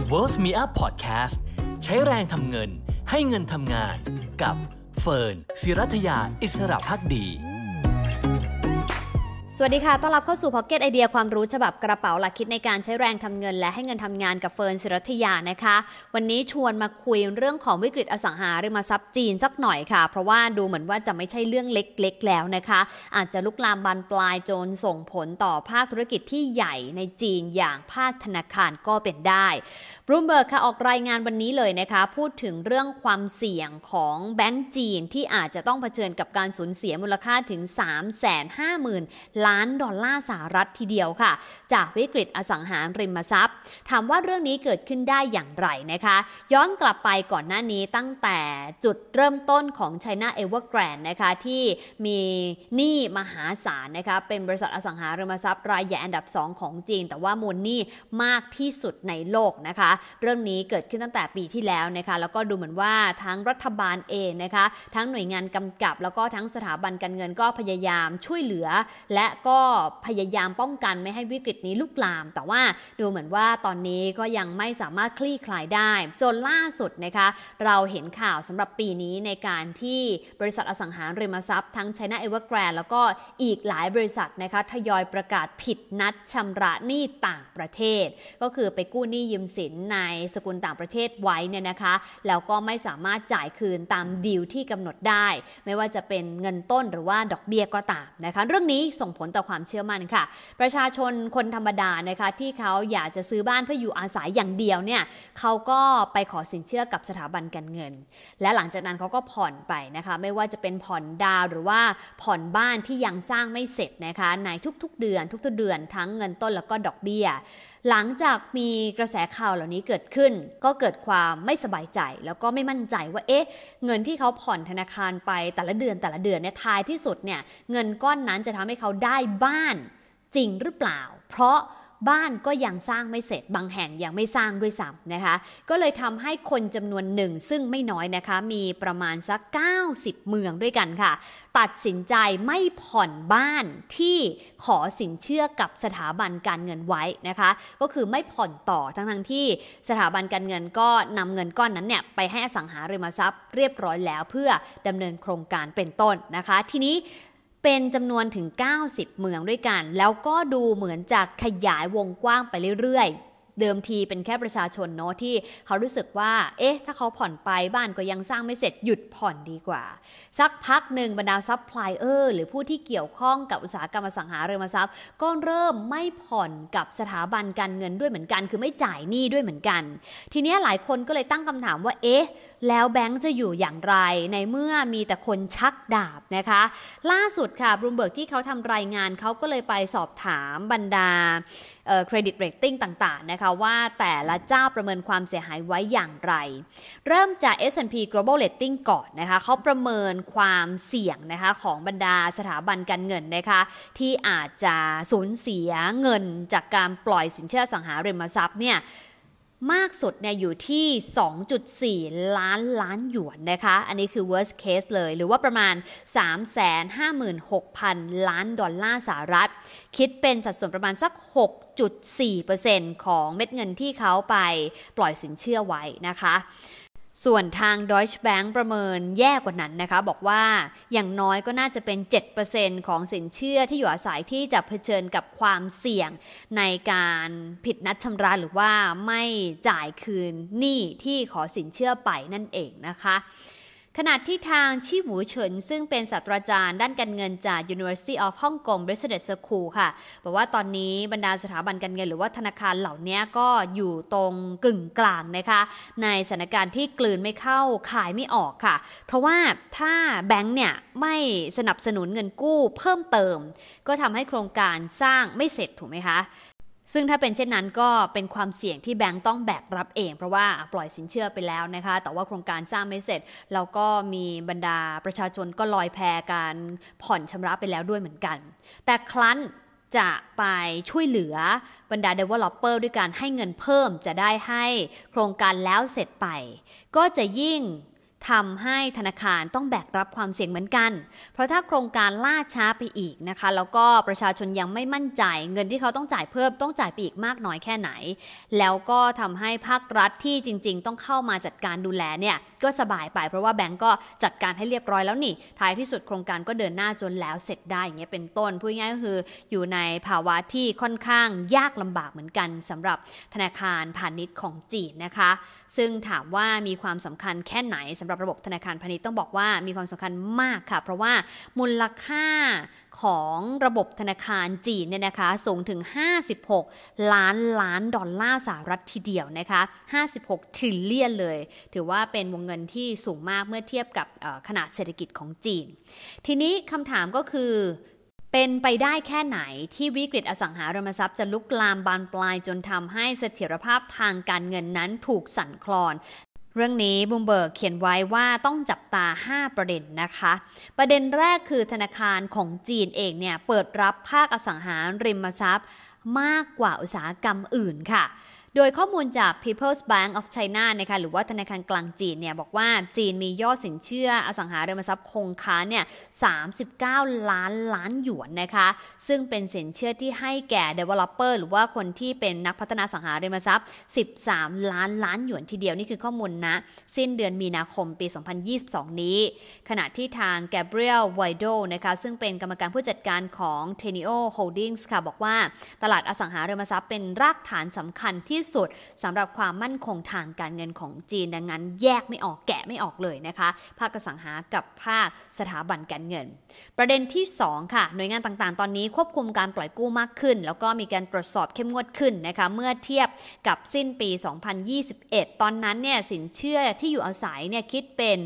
World Me Up Podcast ใช้แรงทำเงินให้เงินทำงานกับเฟิร์น ศิรัทยา อิสระภักดีสวัสดีค่ะต้อนรับเข้าสู่ Pocket ไอเดียความรู้ฉบับกระเป๋าหลักคิดในการใช้แรงทำเงินและให้เงินทำงานกับเฟิร์น ศิรัทยานะคะวันนี้ชวนมาคุยเรื่องของวิกฤตอสังหาริมทรัพย์จีนสักหน่อยค่ะเพราะว่าดูเหมือนว่าจะไม่ใช่เรื่องเล็กๆแล้วนะคะอาจจะลุกลามบานปลายจนส่งผลต่อภาคธุรกิจที่ใหญ่ในจีนอย่างภาคธนาคารก็เป็นได้บลูมเบิร์กค่ะออกรายงานวันนี้เลยนะคะพูดถึงเรื่องความเสี่ยงของแบงก์จีนที่อาจจะต้องเผชิญกับการสูญเสียมูลค่าถึง 350,000 ล้านดอลลาร์สหรัฐทีเดียวค่ะจากวิกฤตอสังหาริมทรัพย์ถามว่าเรื่องนี้เกิดขึ้นได้อย่างไรนะคะย้อนกลับไปก่อนหน้านี้ตั้งแต่จุดเริ่มต้นของ China Evergrande นะคะที่มีหนี้มหาศาลนะคะเป็นบริษัทอสังหาริมทรัพย์รายใหญ่อันดับ2ของจีนแต่ว่ามูลหนี้มากที่สุดในโลกนะคะเรื่องนี้เกิดขึ้นตั้งแต่ปีที่แล้วนะคะแล้วก็ดูเหมือนว่าทั้งรัฐบาลเองนะคะทั้งหน่วยงานกำกับแล้วก็ทั้งสถาบันการเงินก็พยายามช่วยเหลือและก็พยายามป้องกันไม่ให้วิกฤตนี้ลุกลามแต่ว่าดูเหมือนว่าตอนนี้ก็ยังไม่สามารถคลี่คลายได้จนล่าสุดนะคะเราเห็นข่าวสำหรับปีนี้ในการที่บริษัทอสังหาริมทรัพย์ทั้ง China Evergrande แล้วก็อีกหลายบริษัทนะคะทยอยประกาศผิดนัดชำระหนี้ต่างประเทศก็คือไปกู้หนี้ยืมสินในสกุลต่างประเทศไว้เนี่ยนะคะแล้วก็ไม่สามารถจ่ายคืนตามดีลที่กำหนดได้ไม่ว่าจะเป็นเงินต้นหรือว่าดอกเบี้ยก็ตามนะคะเรื่องนี้ส่งผลต่อความเชื่อมั่นค่ะประชาชนคนธรรมดานะคะที่เขาอยากจะซื้อบ้านเพื่ออยู่อาศัยอย่างเดียวเนี่ยเขาก็ไปขอสินเชื่อกับสถาบันการเงินและหลังจากนั้นเขาก็ผ่อนไปนะคะไม่ว่าจะเป็นผ่อนดาวหรือว่าผ่อนบ้านที่ยังสร้างไม่เสร็จนะคะในทุกๆเดือนทั้งเงินต้นแล้วก็ดอกเบี้ยหลังจากมีกระแสข่าวเหล่านี้เกิดขึ้นก็เกิดความไม่สบายใจแล้วก็ไม่มั่นใจว่าเงินที่เขาผ่อนธนาคารไปแต่ละเดือนเนี่ยท้ายที่สุดเนี่ยเงินก้อนนั้นจะทำให้เขาได้บ้านจริงหรือเปล่าเพราะบ้านก็ยังสร้างไม่เสร็จบางแห่งยังไม่สร้างด้วยซ้ำนะคะก็เลยทำให้คนจำนวนหนึ่งซึ่งไม่น้อยนะคะมีประมาณสัก90เมืองด้วยกันค่ะตัดสินใจไม่ผ่อนบ้านที่ขอสินเชื่อกับสถาบันการเงินไว้นะคะก็คือไม่ผ่อนต่อทั้งที่สถาบันการเงินก็นำเงินก้อนนั้นเนี่ยไปให้อสังหาริมทรัพย์เรียบร้อยแล้วเพื่อดำเนินโครงการเป็นต้นนะคะทีนี้เป็นจำนวนถึง90เมืองด้วยกันแล้วก็ดูเหมือนจะขยายวงกว้างไปเรื่อยๆเดิมทีเป็นแค่ประชาชนเนาะที่เขารู้สึกว่าถ้าเขาผ่อนไปบ้านก็ยังสร้างไม่เสร็จหยุดผ่อนดีกว่าสักพักหนึ่งบรรดาซัพพลายเออร์หรือผู้ที่เกี่ยวข้องกับอุตสาหกรรมอสังหาริมทรัพย์ก็เริ่มไม่ผ่อนกับสถาบันการเงินด้วยเหมือนกันคือไม่จ่ายหนี้ด้วยเหมือนกันทีนี้หลายคนก็เลยตั้งคำถามว่าแล้วแบงก์จะอยู่อย่างไรในเมื่อมีแต่คนชักดาบนะคะล่าสุดค่ะบลูมเบิร์กที่เขาทำรายงานเขาก็เลยไปสอบถามบรรดาเครดิตเรตติ้งต่างๆนะคะว่าแต่ละเจ้าประเมินความเสียหายไว้อย่างไรเริ่มจาก S&P Global Rating ก่อนนะคะเขาประเมินความเสี่ยงนะคะของบรรดาสถาบันการเงินนะคะที่อาจจะสูญเสียเงินจากการปล่อยสินเชื่ออสังหาริมทรัพย์เนี่ยมากสุดเนี่ยอยู่ที่ 2.4 ล้านหยวนนะคะอันนี้คือ worst case เลยหรือว่าประมาณ 356,000 ล้านดอลลาร์สหรัฐคิดเป็นสัดส่วนประมาณสัก 6.4% ของเม็ดเงินที่เขาไปปล่อยสินเชื่อไว้นะคะส่วนทาง Deutsche Bank ประเมินแย่กว่านั้นนะคะบอกว่าอย่างน้อยก็น่าจะเป็น 7% ของสินเชื่อที่อยู่อาศัยที่จะเผชิญกับความเสี่ยงในการผิดนัดชำระหรือว่าไม่จ่ายคืนหนี้ที่ขอสินเชื่อไปนั่นเองนะคะขณะที่ทางชี่หวูเฉินซึ่งเป็นศาสตราจารย์ด้านการเงินจาก University of Hong Kong Business School ค่ะบอกว่าตอนนี้บรรดาสถาบันการเงินหรือว่าธนาคารเหล่านี้ก็อยู่ตรงกึ่งกลางนะคะในสถานการณ์ที่กลืนไม่เข้าขายไม่ออกค่ะเพราะว่าถ้าแบงก์เนี่ยไม่สนับสนุนเงินกู้เพิ่มเติมก็ทำให้โครงการสร้างไม่เสร็จถูกไหมคะซึ่งถ้าเป็นเช่นนั้นก็เป็นความเสี่ยงที่แบงก์ต้องแบกรับเองเพราะว่าปล่อยสินเชื่อไปแล้วนะคะแต่ว่าโครงการสร้างไม่เสร็จแล้วก็มีบรรดาประชาชนก็ลอยแพการผ่อนชำระไปแล้วด้วยเหมือนกันแต่ครั้นจะไปช่วยเหลือบรรดา developer ด้วยการให้เงินเพิ่มจะได้ให้โครงการแล้วเสร็จไปก็จะยิ่งทำให้ธนาคารต้องแบกรับความเสี่ยงเหมือนกันเพราะถ้าโครงการล่าช้าไปอีกนะคะแล้วก็ประชาชนยังไม่มั่นใจเงินที่เขาต้องจ่ายเพิ่มต้องจ่ายไปอีกมากน้อยแค่ไหนแล้วก็ทำให้ภาครัฐที่จริงๆต้องเข้ามาจัดการดูแลเนี่ยก็สบายไปเพราะว่าแบงก์ก็จัดการให้เรียบร้อยแล้วนี่ท้ายที่สุดโครงการก็เดินหน้าจนแล้วเสร็จได้อย่างเงี้ยเป็นต้นพูดง่ายก็คืออยู่ในภาวะที่ค่อนข้างยากลำบากเหมือนกันสำหรับธนาคารพาณิชย์ของจีนนะคะซึ่งถามว่ามีความสำคัญแค่ไหนสำหรับระบบธนาคารพาณิชย์ต้องบอกว่ามีความสำคัญมากค่ะเพราะว่ามูลค่าของระบบธนาคารจีนเนี่ยนะคะสูงถึง56 ล้านดอลลาร์สหรัฐทีเดียวนะคะ56 trillion เลยถือว่าเป็นวงเงินที่สูงมากเมื่อเทียบกับขนาดเศรษฐกิจของจีนทีนี้คำถามก็คือเป็นไปได้แค่ไหนที่วิกฤตอสังหาริมทรัพย์จะลุกลามบานปลายจนทำให้เสถียรภาพทางการเงินนั้นถูกสั่นคลอนเรื่องนี้บูมเบิร์กเขียนไว้ว่าต้องจับตา5ประเด็นนะคะประเด็นแรกคือธนาคารของจีนเองเนี่ยเปิดรับภาคอสังหาริมทรัพย์มากกว่าอุตสาหกรรมอื่นค่ะโดยข้อมูลจาก People's Bank of China นะคะหรือว่าธนาคารกลางจีนเนี่ยบอกว่าจีนมียอดสินเชื่ออสังหาริมทรัพย์คงค้าเนี่ย39 ล้านหยวนนะคะซึ่งเป็นสินเชื่อที่ให้แก่ developer หรือว่าคนที่เป็นนักพัฒนาอสังหาริมทรัพย์13 ล้านหยวนทีเดียวนี่คือข้อมูลนะสิ้นเดือนมีนาคมปี 2022 นี้ขณะที่ทาง Gabriel Wido นะคะซึ่งเป็นกรรมการผู้จัดการของ Teneo Holdings ค่ะบอกว่าตลาดอสังหาริมทรัพย์เป็นรากฐานสำคัญที่สุดสำหรับความมั่นคงทางการเงินของจีนดังนั้นแยกไม่ออกแกะไม่ออกเลยนะคะภาคอสังหากับภาคสถาบันการเงินประเด็นที่2ค่ะหน่วยงานต่างๆตอนนี้ควบคุมการปล่อยกู้มากขึ้นแล้วก็มีการตรวจสอบเข้มงวดขึ้นนะคะเมื่อเทียบกับสิ้นปี 2021 ตอนนั้นเนี่ยสินเชื่อที่อยู่อาศัยเนี่ยคิดเป็น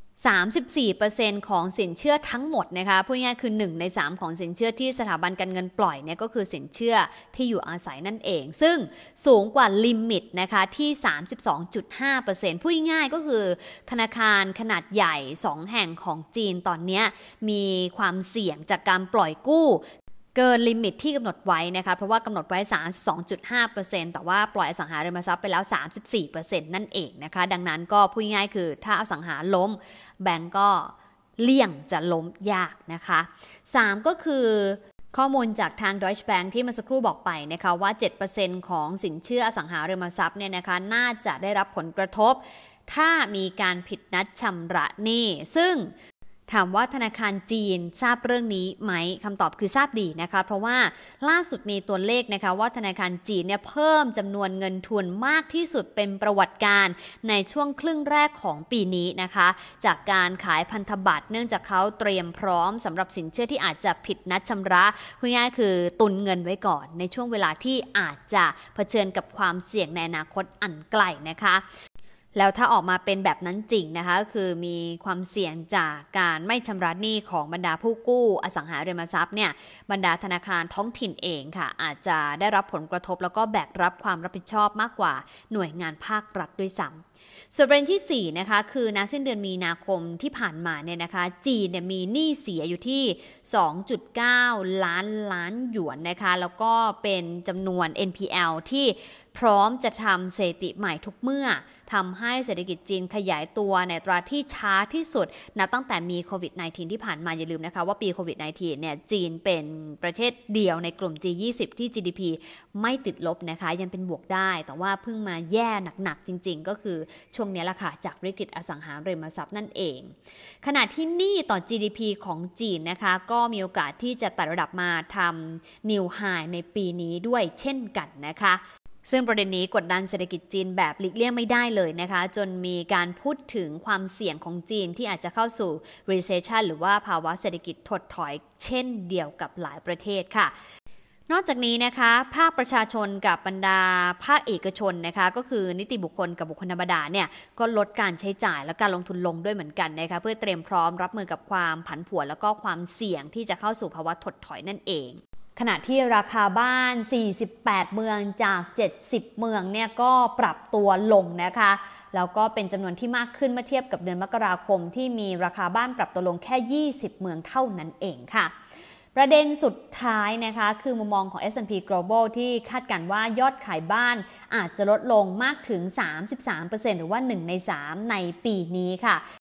34% ของสินเชื่อทั้งหมดนะคะพูดง่ายคือ1ใน3ของสินเชื่อที่สถาบันการเงินปล่อยเนี่ยก็คือสินเชื่อที่อยู่อาศัยนั่นเองซึ่งสูงกว่าลิมิตนะคะที่ 32.5% พูดง่ายก็คือธนาคารขนาดใหญ่2แห่งของจีนตอนนี้มีความเสี่ยงจากการปล่อยกู้เกินลิมิตที่กำหนดไว้นะคะเพราะว่ากำหนดไว้ 32.5% แต่ว่าปล่อยอสังหาริมทรัพย์ไปแล้ว 34% นั่นเองนะคะดังนั้นก็พูดง่ายคือถ้าอสังหาล้มแบงก์ก็เลี่ยงจะล้มยากนะคะ3ก็คือข้อมูลจากทาง Deutsche Bank ที่เมื่อสักครู่บอกไปนะคะว่า 7% ของสินเชื่ออสังหาริมทรัพย์เนี่ยนะคะน่าจะได้รับผลกระทบถ้ามีการผิดนัดชำระหนี้ซึ่งถามว่าธนาคารจีนทราบเรื่องนี้ไหมคำตอบคือทราบดีนะคะเพราะว่าล่าสุดมีตัวเลขนะคะว่าธนาคารจีนเนี่ยเพิ่มจำนวนเงินทุนมากที่สุดเป็นประวัติการในช่วงครึ่งแรกของปีนี้นะคะจากการขายพันธบัตรเนื่องจากเขาเตรียมพร้อมสำหรับสินเชื่อที่อาจจะผิดนัดชำระพูดง่ายๆคือตุนเงินไว้ก่อนในช่วงเวลาที่อาจจะเผชิญกับความเสี่ยงในอนาคตอันไกลนะคะแล้วถ้าออกมาเป็นแบบนั้นจริงนะคะคือมีความเสี่ยงจากการไม่ชำระหนี้ของบรรดาผู้กู้อสังหาริมทรัพย์เนี่ยบรรดาธนาคารท้องถิ่นเองค่ะอาจจะได้รับผลกระทบแล้วก็แบกรับความรับผิดชอบมากกว่าหน่วยงานภาครัฐด้วยซ้ำส่วนประเด็นที่4นะคะคือณสิ้นเดือนมีนาคมที่ผ่านมาเนี่ยนะคะจีนเนี่ยมีหนี้เสียอยู่ที่ 2.9 ล้านหยวนนะคะแล้วก็เป็นจำนวน NPL ที่พร้อมจะทำสถิติใหม่ทุกเมื่อทำให้เศรษฐกิจจีนขยายตัวในอัตราที่ช้าที่สุดนับตั้งแต่มีโควิด -19 ที่ผ่านมาอย่าลืมนะคะว่าปีโควิด -19 เนี่ยจีนเป็นประเทศเดียวในกลุ่ม G20 ที่ GDP ไม่ติดลบนะคะยังเป็นบวกได้แต่ว่าเพิ่งมาแย่หนักๆจริงๆก็คือช่วงนี้ละค่ะจากวิกฤตอสังหาริมทรัพย์นั่นเองขณะที่หนี้ต่อ GDP ของจีนนะคะก็มีโอกาสที่จะไต่ระดับมาทำ New High ในปีนี้ด้วยเช่นกันนะคะซึ่งประเด็นนี้กดดันเศรษฐกิจจีนแบบหลีกเลี่ยงไม่ได้เลยนะคะจนมีการพูดถึงความเสี่ยงของจีนที่อาจจะเข้าสู่ recession หรือว่าภาวะเศรษฐกิจถดถอยเช่นเดียวกับหลายประเทศค่ะนอกจากนี้นะคะภาคประชาชนกับบรรดาภาคเอกชนนะคะก็คือนิติบุคคลกับบุคคลธรรมดาเนี่ยก็ลดการใช้จ่ายและการลงทุนลงด้วยเหมือนกันนะคะเพื่อเตรียมพร้อมรับมือกับความผันผวนแล้วก็ความเสี่ยงที่จะเข้าสู่ภาวะถดถอยนั่นเองขณะที่ราคาบ้าน48เมืองจาก70เมืองเนี่ยก็ปรับตัวลงนะคะแล้วก็เป็นจำนวนที่มากขึ้นเมื่อเทียบกับเดือนมกราคมที่มีราคาบ้านปรับตัวลงแค่20เมืองเท่านั้นเองค่ะประเด็นสุดท้ายนะคะคือมุมมองของ S&P Global ที่คาดการณ์ว่ายอดขายบ้านอาจจะลดลงมากถึง 33% หรือว่า1ใน3ในปีนี้ค่ะ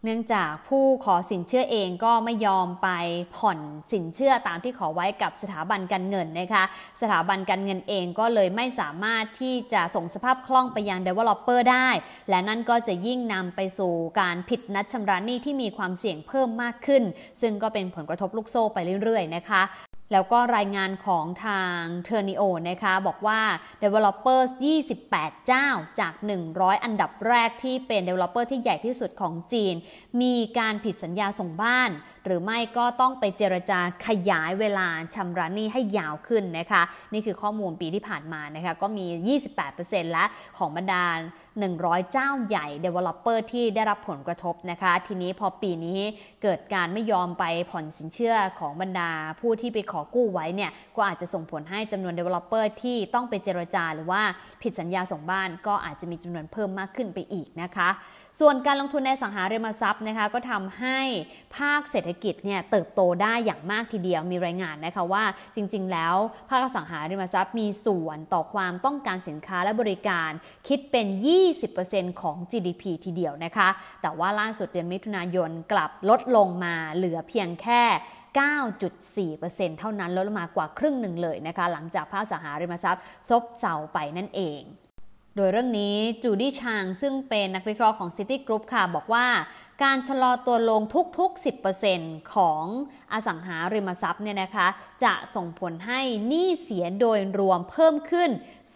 เนื่องจากผู้ขอสินเชื่อเองก็ไม่ยอมไปผ่อนสินเชื่อตามที่ขอไว้กับสถาบันการเงินนะคะสถาบันการเงินเองก็เลยไม่สามารถที่จะส่งสภาพคล่องไปยัง developer ได้และนั่นก็จะยิ่งนำไปสู่การผิดนัดชำระหนี้ที่มีความเสี่ยงเพิ่มมากขึ้นซึ่งก็เป็นผลกระทบลูกโซ่ไปเรื่อยๆนะคะแล้วก็รายงานของทาง Turneo นะคะบอกว่า Developers 28 เจ้าจาก 100 อันดับแรกที่เป็น Developer ที่ใหญ่ที่สุดของจีนมีการผิดสัญญาส่งบ้านหรือไม่ก็ต้องไปเจรจาขยายเวลาชำระหนี้ให้ยาวขึ้นนะคะนี่คือข้อมูลปีที่ผ่านมานะคะก็มี 28% และของบรรดา100 เจ้าใหญ่ Developer ที่ได้รับผลกระทบนะคะทีนี้พอปีนี้เกิดการไม่ยอมไปผ่อนสินเชื่อของบรรดาผู้ที่ไปขอกู้ไว้เนี่ยก็อาจจะส่งผลให้จำนวน Developer ที่ต้องไปเจรจาหรือว่าผิดสัญญาส่งบ้านก็อาจจะมีจำนวนเพิ่มมากขึ้นไปอีกนะคะส่วนการลงทุนในอสังหาริมทรัพย์นะคะก็ทำให้ภาคเศรษฐกิจเนี่ยเติบโตได้อย่างมากทีเดียวมีรายงานนะคะว่าจริงๆแล้วภาคอสังหาริมทรัพย์มีส่วนต่อความต้องการสินค้าและบริการคิดเป็น 20% ของ GDP ทีเดียวนะคะแต่ว่าล่าสุดเดือนมิถุนายนกลับลดลงมาเหลือเพียงแค่ 9.4% เท่านั้นลดลงมากว่าครึ่งหนึ่งเลยนะคะหลังจากภาคอสังหาริมทรัพย์ซบเซาไปนั่นเองโดยเรื่องนี้จูดี้ชางซึ่งเป็นนักวิเคราะห์ของ City Group ค่ะบอกว่าการชะลอตัวลงทุกๆ 10% ของอสังหาริมทรัพย์เนี่ยนะคะจะส่งผลให้หนี้เสียโดยรวมเพิ่มขึ้น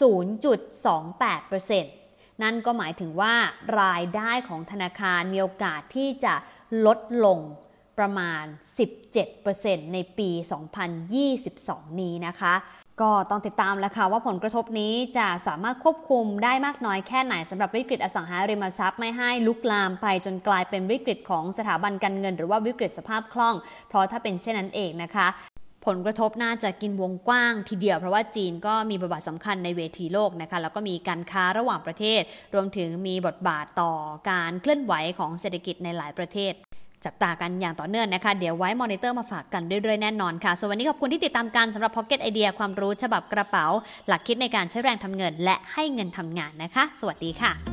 0.28%นั่นก็หมายถึงว่ารายได้ของธนาคารมีโอกาสที่จะลดลงประมาณ 17% ในปี 2022 นี้นะคะก็ต้องติดตามแล้วค่ะว่าผลกระทบนี้จะสามารถควบคุมได้มากน้อยแค่ไหนสำหรับวิกฤตอสังหาริมทรัพย์ไม่ให้ลุกลามไปจนกลายเป็นวิกฤตของสถาบันการเงินหรือว่าวิกฤตสภาพคล่องเพราะถ้าเป็นเช่นนั้นเองนะคะผลกระทบน่าจะกินวงกว้างทีเดียวเพราะว่าจีนก็มีบทบาทสำคัญในเวทีโลกนะคะแล้วก็มีการค้าระหว่างประเทศรวมถึงมีบทบาทต่อการเคลื่อนไหวของเศรษฐกิจในหลายประเทศจับตากันอย่างต่อเนื่องนะคะเดี๋ยวไว้มอนิเตอร์มาฝากกันเรื่อยๆแน่นอนค่ะส่วนวันนี้ขอบคุณที่ติดตามกันสำหรับ Pocket Idea ความรู้ฉบับกระเป๋าหลักคิดในการใช้แรงทำเงินและให้เงินทำงานนะคะสวัสดีค่ะ